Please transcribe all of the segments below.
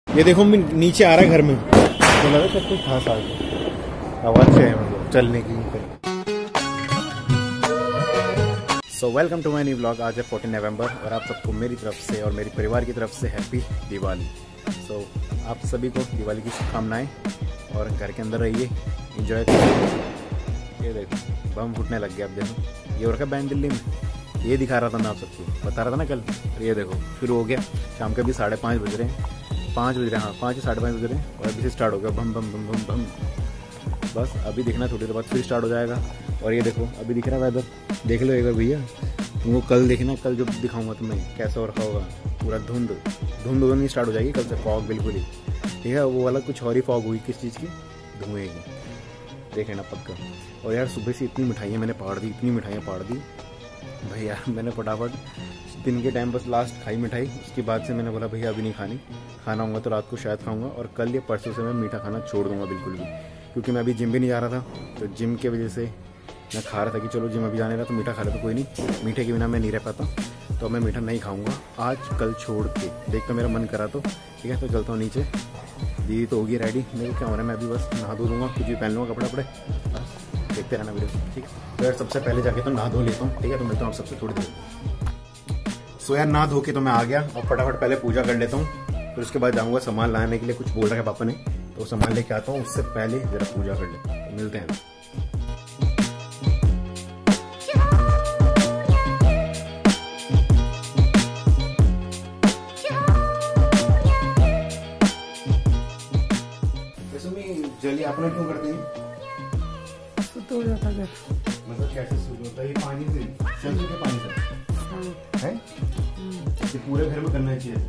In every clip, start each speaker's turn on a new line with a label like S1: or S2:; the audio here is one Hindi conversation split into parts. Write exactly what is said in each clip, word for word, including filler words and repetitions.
S1: ये देखो मैं नीचे आ रहा है घर में, तो लगा सब कुछ खास आ गया, आवाज है मतलब चलने की। So welcome to my new blog. आज है फोर्टीन नवंबर और आप सबको मेरी तरफ से और मेरी परिवार की तरफ से हैप्पी दिवाली। सो so, आप सभी को दिवाली की शुभकामनाएं और घर के अंदर रहिए, एंजॉय करिए। ये देखो बम फूटने लग गया। अब देखो ये हो रखा बैंड दिल्ली में, ये दिखा रहा था मैं आप सबको, बता रहा था ना कल। ये देखो शुरू हो गया, शाम के अभी साढ़े पाँच बज रहे हैं, पाँच बज रहे हैं, हाँ पाँच या साढ़े पाँच बज रहे हैं और अभी से स्टार्ट हो गया बम बम बम बम बम। बस अभी दिखना थोड़ी देर बाद फिर स्टार्ट हो जाएगा। और ये देखो अभी दिख रहा है वेदर, देख लो एक बार भैया, तुमको कल देखना, कल जो दिखाऊंगा तुम्हें कैसा हो रखा होगा, पूरा धुंध धुंध धुंध नहीं स्टार्ट हो जाएगी कल से, फॉग बिल्कुल ही, ठीक है। वो वाला कुछ और ही फॉग हुई, किस चीज़ की, धुएं की, देख लेना पक्का। और यार सुबह से इतनी मिठाइयाँ मैंने पाड़ दी, इतनी मिठाइयाँ पाड़ दी भाई यार, मैंने फटाफट दिन के टाइम बस लास्ट खाई मिठाई, उसके बाद से मैंने बोला भैया अभी नहीं खानी, खाना होगा तो रात को शायद खाऊंगा। और कल या परसों से मैं मीठा खाना छोड़ दूंगा बिल्कुल भी, क्योंकि मैं अभी जिम भी नहीं जा रहा था, तो जिम के वजह से मैं खा रहा था कि चलो जिम अभी जाने रहा तो मीठा खा ले तो कोई नहीं, मीठे के बिना मैं नहीं रह पाता, तो मैं मीठा नहीं खाऊंगा आज कल छोड़ के। देख तो मेरा मन करा तो ठीक है, तो चलता हूँ नीचे। दीदी तो होगी रेडी, मेरे को क्या हो रहा है, मैं अभी बस नहा धो दूँगा, कुछ भी पहन लूँगा कपड़े वपड़े, देखते रहना वीडियो, ठीक है। तो यार सबसे पहले जाके तो नहा धो लेता हूँ, ठीक है, तो मिलता हूँ आप सबसे थोड़ी देर। सो यार नहा धो के तो मैं आ गया और फटाफट पहले पूजा कर लेता हूँ, फिर उसके बाद जाऊँगा सामान लाने के लिए, कुछ बोल रहा है पापा ने, तो सामान लेके आता हूँ, उससे पहले जरा पूजा कर लेता हूँ, मिलते हैं। जल्दी आपने क्यों करते हैं?
S2: शुद्ध हो जाता है।
S1: मतलब कैसे शुद्ध होता है? ये पानी से, शंख के पानी से है? ये पूरे घर में करना चाहिए।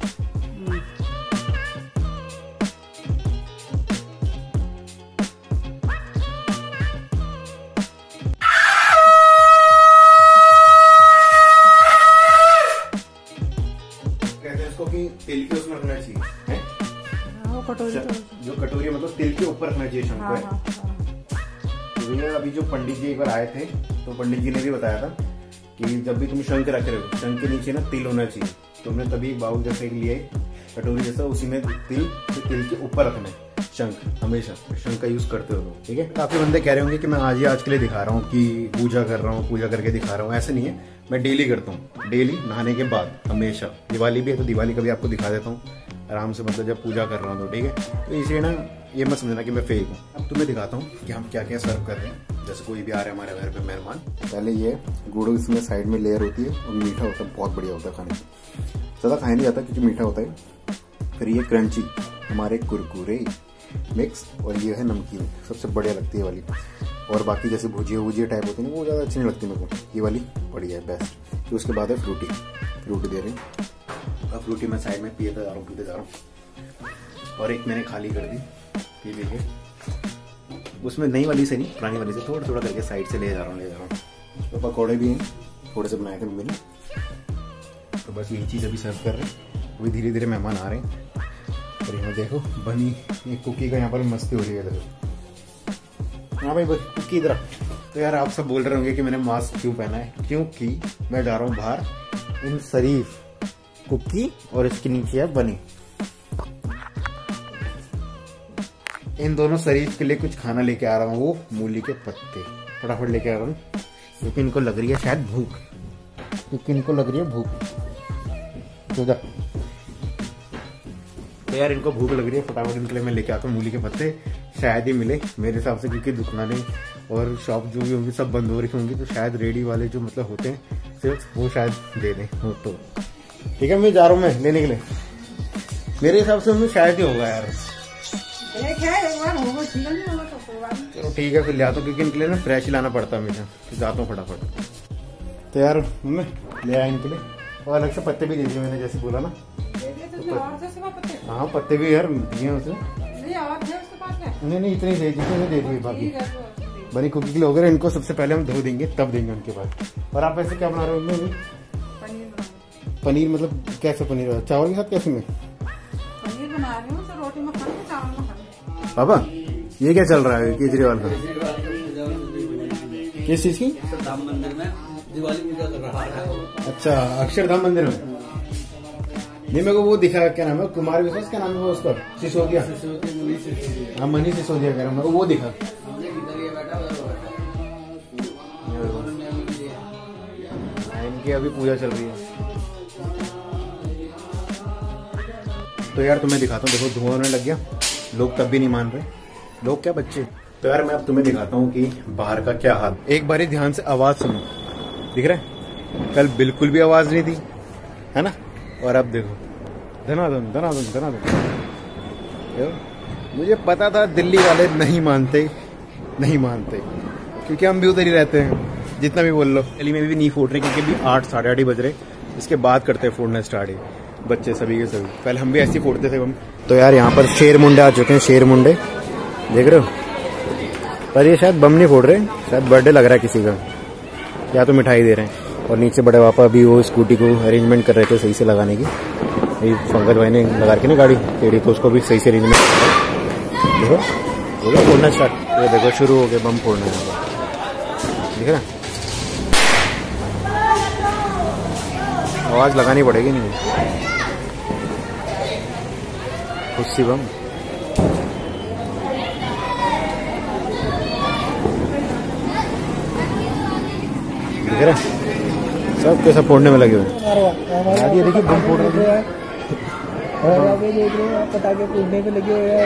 S1: कहते हैं इसको कि तिल के उसमें रखना चाहिए, है?
S2: कटोरी
S1: जो कटोरी मतलब तिल के ऊपर रखना चाहिए शंख को। तो भैया अभी जो पंडित जी एक बार आए थे, तो पंडित जी ने भी बताया था कि जब भी तुम शंख रख रहे हो, शंख के नीचे ना तिल होना चाहिए। तो हमने तभी एक बाउल जैसे लिए, कटोरी जैसा, उसी में तिल, तो तिल के ऊपर रखना है शंख, हमेशा शंख का यूज करते हो, ठीक है। काफी बंदे कह रहे होंगे कि मैं आज ही आज के लिए दिखा रहा हूँ कि पूजा कर रहा हूँ, पूजा करके दिखा रहा हूँ, ऐसे नहीं है, मैं डेली करता हूँ, डेली नहाने के बाद हमेशा। दिवाली भी है तो दिवाली का भी आपको दिखा देता हूँ आराम से, मतलब जब पूजा कर रहा हूँ तो, ठीक है। तो इसलिए ना ये मत समझना कि मैं फेक हूँ। अब तुम्हें दिखाता हूँ कि हम क्या क्या सर्व कर रहे हैं, जैसे कोई भी आ रहा है हमारे घर पे मेहमान। पहले ये गुड़ इसमें साइड में लेयर होती है और मीठा होता है, बहुत बढ़िया होता है खाने में, ज़्यादा खाया नहीं जाता क्योंकि मीठा होता है। फिर ये क्रंची हमारे कुरकुरे मिक्स, और ये है नमकीन, सबसे बढ़िया लगती है वाली। और बाकी जैसे भुजिया वुजिया टाइप होती है ना, वो ज़्यादा अच्छी नहीं लगती मेरे को, ये वाली बढ़िया है, बेस्ट। फिर उसके बाद है फ्रूटी, फ्रूटी दे रहे हैं, अब फ्रूटी मैं साइड में पिए जा रहा हूँ, पीते जा रहा हूँ। और एक मैंने खाली कर दी, ये देखिए, उसमें नई वाली से नहीं, पुरानी वाली से थोड़ा थोड़ा करके साइड से ले जा रहा हूँ ले जा रहा हूँ तो पकौड़े भी हैं, थोड़े से बनाए थे मम्मी ने, तो बस यही चीज़ अभी सर्व कर रहे हैं। अभी धीरे धीरे मेहमान आ रहे हैं। और यहाँ देखो बनी एक कुकी का, यहाँ पर मस्ती हो रही है, देखो। हाँ भाई बस कुकी इधर। तो यार आप सब बोल रहे होंगे कि मैंने मास्क क्यों पहना है, क्योंकि मैं जा रहा हूँ बाहर, इन शरीफ कुकी और इसके नीचे है बनी, इन दोनों शरीफ के लिए कुछ खाना लेके आ रहा हूँ, वो मूली के पत्ते फटाफट लेके आ रहा हूँ, क्योंकि इनको लग रही है शायद भूख, क्योंकि इनको लग रही है भूख। तो तो यार इनको भूख लग रही है, फटाफट इनके लिए मैं लेके आता हूँ मूली के पत्ते, शायद ही मिले मेरे हिसाब से, क्योंकि दुकानें और शॉप जो भी होंगी सब बंद हो रही होंगी, तो शायद रेडी वाले जो मतलब होते हैं सिर्फ वो शायद दे दें हो तो, ठीक है। मैं जा रहा हूँ मैं लेने के लिए, मेरे हिसाब से हमें शायद ही होगा यार, चलो ठीक है फिर ले आता हूँ, क्योंकि इनके लिए ना फ्रेश ही लाना पड़ता है हमेशा, तो जाता हूँ फटाफट। तो यार मैं ले आया इनके लिए, और अलग से पत्ते भी दे दिए मैंने, जैसे बोला ना, हाँ पत्ते भी यार दिए उसे, नहीं नहीं इतने दे दिए दे दिए, बाकी बनी कुकी के लिए हो गए। इनको सबसे पहले हम धो देंगे तब देंगे उनके बाद। और आप ऐसे क्या बना रहे हो? पनीर मतलब कैसे पनीर, चावल के साथ कैसे में
S2: पनीर बना रही हूँ, रोटी में खाऊंगी, चावल में खाऊंगी।
S1: पापा ये क्या चल रहा है केजरीवाल का? किस चीज की?
S3: अक्षरधाम मंदिर में दिवाली पूजा कर रहा है।
S1: अच्छा अक्षरधाम मंदिर में, नहीं मेरे को वो दिखा, क्या नाम है कुमार विश्वास, क्या नाम है वो उसका, सिसोदिया। हाँ मनीष सिसोदिया कह रहा हूँ, वो दिखा। इनकी अभी पूजा चल रही है। तो यार तुम्हें दिखाता हूँ, देखो धुआं होने लग गया, लोग तब भी नहीं मान रहे, लोग क्या बच्चे। तो यार मैं अब तुम्हें दिखाता हूँ कि बाहर का क्या हाल। एक बारी ध्यान से आवाज सुनो, दिख रहा है? कल बिल्कुल भी आवाज नहीं थी, है ना? और अब देखो धनाधन धनाधन धनाधन। मुझे पता था दिल्ली वाले नहीं मानते, नहीं मानते, क्योंकि हम भी उधर ही रहते हैं, जितना भी बोल लो। दिल्ली में भी नहीं फोड़ रहे, क्योंकि अभी आठ साढ़े आठ ही बज रहे, इसके बाद करते हैं फोड़ना स्टार्ट ही बच्चे सभी के सभी। पहले हम भी ऐसे ही फोड़ते थे हम। तो यार यहाँ पर शेर मुंडे आ चुके हैं, शेर मुंडे देख रहे हो? पर ये शायद बम नहीं फोड़ रहे, शायद बर्थडे लग रहा है किसी का, या तो मिठाई दे रहे हैं। और नीचे बड़े पापा भी वो स्कूटी को अरेंजमेंट कर रहे थे सही से लगाने की। ये पंकज भाई ने लगा के ना गाड़ी टेढ़ी, तो उसको भी सही से अरेंजमेंट देखो हो गया फोड़ना स्टार्ट। ये देखो शुरू हो गया बम फोड़ना, ठीक है ना? आवाज लगानी पड़ेगी नहीं, खुद सी बम। दिख रहा है? सब कैसा फोड़ने में लगे हुए हैं। ये देखिए बम फोड़ रहे हैं, पटाखे फोड़ने पे लगे हुए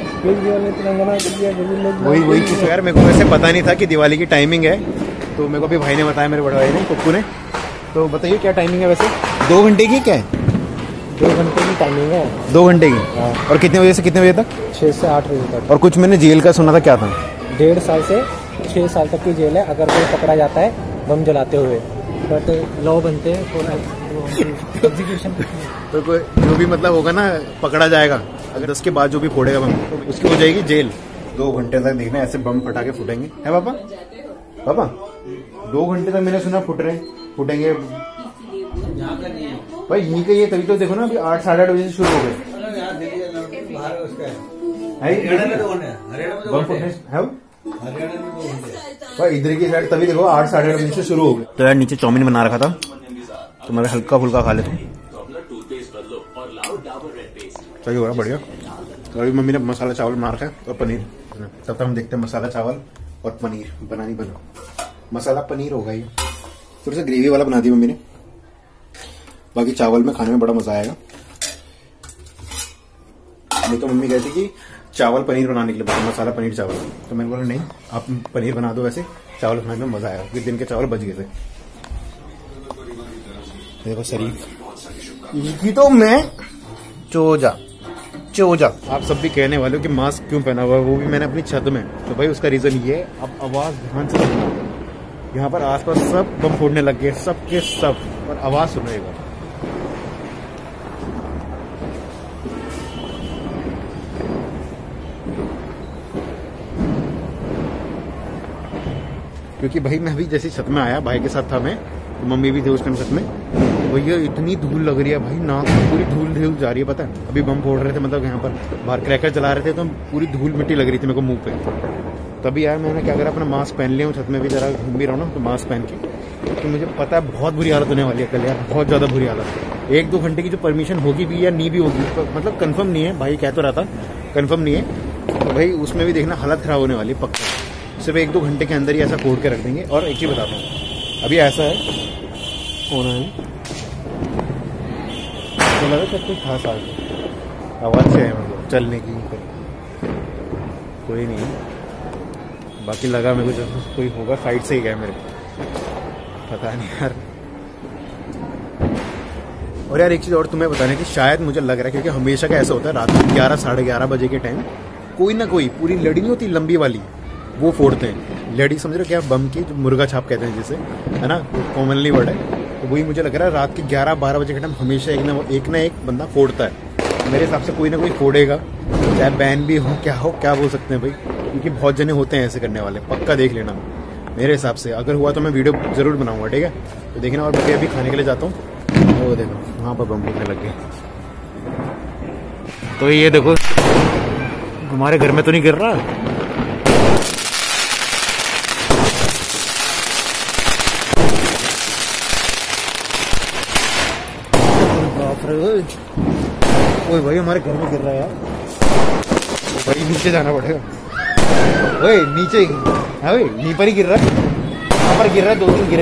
S1: हैं। वही वही चीज यार, मेरे को वैसे पता नहीं था कि दिवाली की टाइमिंग है, तो मेरे को भी भाई ने बताया, मेरे बड़े भाई ने, पप्पू ने। तो बताइए क्या टाइमिंग है वैसे? दो घंटे की क्या है?
S3: दो घंटे की टाइमिंग है।
S1: दो घंटे की? हाँ। और कितने बजे से कितने बजे तक?
S3: छह से आठ बजे तक।
S1: और कुछ मैंने जेल का सुना था, क्या था?
S3: डेढ़ साल से छह साल तक की जेल है अगर कोई पकड़ा जाता है बम जलाते हुए। बट लॉ बनते हैं एग्जीक्यूशन।
S1: तो कोई जो भी मतलब होगा ना पकड़ा जाएगा, अगर दस के बाद जो भी फोड़ेगा बम तो उसकी हो जाएगी जेल। दो घंटे तक देखना ऐसे बम फटाके फूटेंगे, है पापा? पापा दो घंटे तक मैंने सुना फुट रहे फूटेंगे भाई, यहीं का ये तभी तो देखो ना, अभी आठ साढ़े आठ बजे से शुरू हो गए बम फूटने है भाई इधर की साइड, तभी देखो आठ साढ़े आठ बजे से शुरू हो गए। तो यार नीचे चाउमीन बना रखा था, तो मैं हल्का फुल्का खा लेता हूँ, सही हो रहा बढ़िया। तो अभी मम्मी ने मसाला चावल बना रखा है और पनीर, तब तक हम देखते हैं मसाला चावल और पनीर बनानी बनो। मसाला पनीर होगा ये, थोड़ा सा ग्रेवी वाला बना दी मम्मी ने, बाकी चावल में खाने में बड़ा मजा आएगा। नहीं तो मम्मी कहती कि चावल पनीर बनाने के लिए बता, मसाला पनीर चावल, तो मैंने बोला नहीं आप पनीर बना दो, वैसे चावल खाने में मजा आएगा, क्योंकि दिन के चावल बच गए थे। देखो शरीफ की तो मैं चोजा चोजा। आप सब भी कहने वाले हो कि मास्क क्यों पहना हुआ है, वो भी मैंने अपनी छत में, तो भाई उसका रीजन ये है, अब आवाज ध्यान से सुनना, यहाँ पर आसपास सब बम फोड़ने लग गए, सब के सब, और आवाज सुनो एक बार। क्योंकि भाई मैं अभी जैसे छत में आया, भाई के साथ था मैं, तो मम्मी भी थे उस टाइम छत में, भैया इतनी धूल लग रही है भाई, नाक पूरी धूल धूल जा रही है, पता है? अभी बम फोड़ रहे थे, मतलब यहाँ पर बाहर क्रैकर चला रहे थे, तो पूरी धूल मिट्टी लग रही थी मेरे को मुंह पे। तभी यार मैंने क्या करा, अपना मास्क पहन लिया हूँ, छत में भी जरा घूम भी रहा हूँ ना, तो मास्क पहन के, तो मुझे पता है बहुत बुरी हालत होने वाली है कल यार, बहुत ज्यादा बुरी हालत। एक दो घंटे की जो परमिशन होगी भी या नहीं भी होगी, तो मतलब कंफर्म नहीं है, भाई कह तो रहा था कंफर्म नहीं है, तो भाई उसमें भी देखना हालत खराब होने वाली है पक्का। सिर्फ एक दो घंटे के अंदर ही ऐसा फोड़ के रख देंगे। और एक ही बताता हूँ, अभी ऐसा है होना है, तो लगा सब कुछ खास आवाज से है, मतलब चलने की कोई नहीं है, बाकी लगा मेरे को जब कोई होगा साइड से ही गया मेरे, पता नहीं यार। और यार एक चीज और तुम्हें बताने की, शायद मुझे लग रहा है, क्योंकि हमेशा का ऐसा होता है, रात को ग्यारह साढ़े ग्यारह बजे के टाइम कोई ना कोई, पूरी लड़ी नहीं होती लंबी वाली, वो फोड़ते हैं। लड़ी समझ रहे हो क्या, बम की, जो मुर्गा छाप कहते हैं जिसे, है ना, कॉमनली वर्ड है, तो वही मुझे लग रहा है रात के ग्यारह बारह बजे के टाइम हमेशा एक ना एक ना एक बंदा फोड़ता है। मेरे हिसाब से कोई ना कोई फोड़ेगा, चाहे बैन भी हो, क्या हो, क्या बोल सकते हैं भाई, क्योंकि बहुत जने होते हैं ऐसे करने वाले, पक्का देख लेना। मेरे हिसाब से अगर हुआ तो मैं वीडियो जरूर बनाऊंगा, ठीक है? तो देखना। और मैं अभी खाने के लिए जाता हूँ, वो देखो वहाँ पर बम फूटने लग गए, तो ये देखो हमारे घर में तो नहीं गिर रहा। ओए ओए भाई हमारे घर में गिर रहा है यार, भाई नीचे जाना पड़ेगा। ओए नीचे हाँ भाई नी पर ही गिर रहा है, यहाँ पर गिर रहा है, दो तीन गिरे।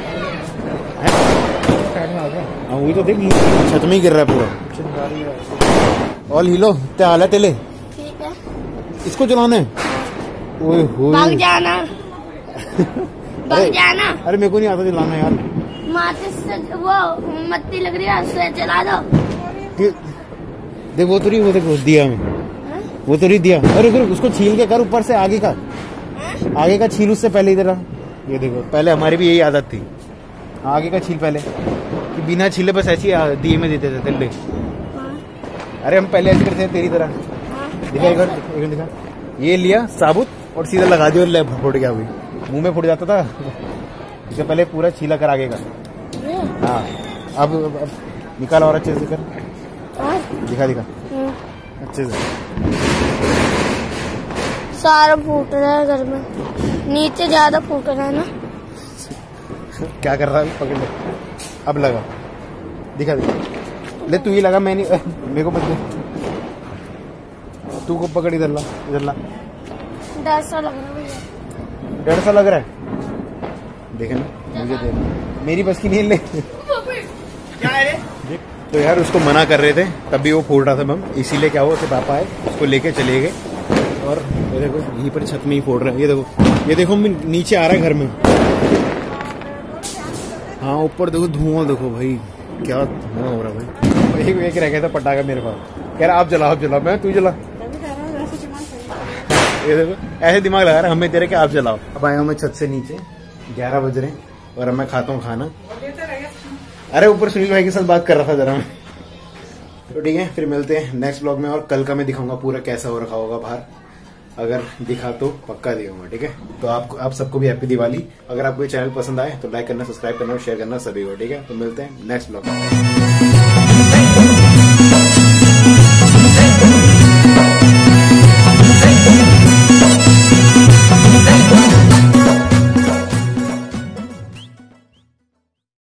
S1: हाँ वही तो देख छत में ही गिर रहा है पूरा। ऑल हिलो क्या हाल है तेले?
S4: ठीक है।
S1: इसको चलाना है? ओए होए
S4: भाग जाना भाग जाना।
S1: अरे मेरे को नहीं आता चलाना यार।
S4: माचिस से वो मत्ती लग रही है, उससे चला दो।
S1: देख वो तो नहीं, वो देखो दिया मैं, वो तो नहीं दिया। अरे रुक उसको छील के कर ऊपर से, आगे का आगे का छील उससे पहले इधर। ये देखो पहले हमारी भी यही आदत थी, आगे का छील पहले, कि बिना छीले बस ऐसी दिए में देते थे तेले। अरे हम पहले ऐसे करते थे तेरी तरह। दिखा एक बार, एक दिखा। ये लिया साबुत और सीधा लगा दिया, ले फुट गया, अभी मुंह में फुट जाता था। इससे पहले पूरा छीला कर आगे का। हाँ अब, अब निकाल और अच्छे से कर, दिखा दिखा अच्छे से।
S4: सारा फूट रहा है घर में, नीचे ज्यादा फूट रहा है ना।
S1: क्या कर रहा है? पकड़ ले, अब लगा, दिखा दिखा। ले तू ही लगा, मैं नहीं, मेरे को मत दे, तू को पकड़, इधर ला इधर ला।
S4: डर सा लग रहा है,
S1: डर सा लग रहा है, देखे ना मुझे दे, मेरी बस की नहीं ले। क्या है रे? तो यार उसको मना कर रहे थे, तभी वो फोड़ रहा था बम, इसीलिए क्या हुआ उसके पापा आए, उसको लेके चले गए। और ये देखो यहीं पर छत में ही फोड़ रहे हैं, ये देखो ये देखो नीचे आ रहा है घर में। हाँ ऊपर देखो धुआं, देखो भाई क्या धुआं हो रहा है भाई। एक एक रह गया था पटाखा मेरे पास, कह रहा आप जलाओ आप जलाओ, मैं तू जला। ये देखो ऐसे दिमाग लगा रहा है हमें तेरे के, आप जलाओ। अब आया हूँ मैं छत से नीचे, ग्यारह बज रहे और अब मैं खाता हूँ खाना। अरे ऊपर सुनील भाई के साथ बात कर रहा था जरा मैं। तो ठीक है फिर मिलते हैं नेक्स्ट ब्लॉग में, और कल का मैं दिखाऊंगा पूरा कैसा हो रखा होगा बाहर, अगर दिखा तो पक्का दिखाऊंगा। ठीक है तो आपको आप सबको भी हैप्पी दिवाली। अगर आपको ये चैनल पसंद आए तो लाइक करना, सब्सक्राइब करना और शेयर करना सभी को। ठीक है तो मिलते हैं नेक्स्ट ब्लॉग में।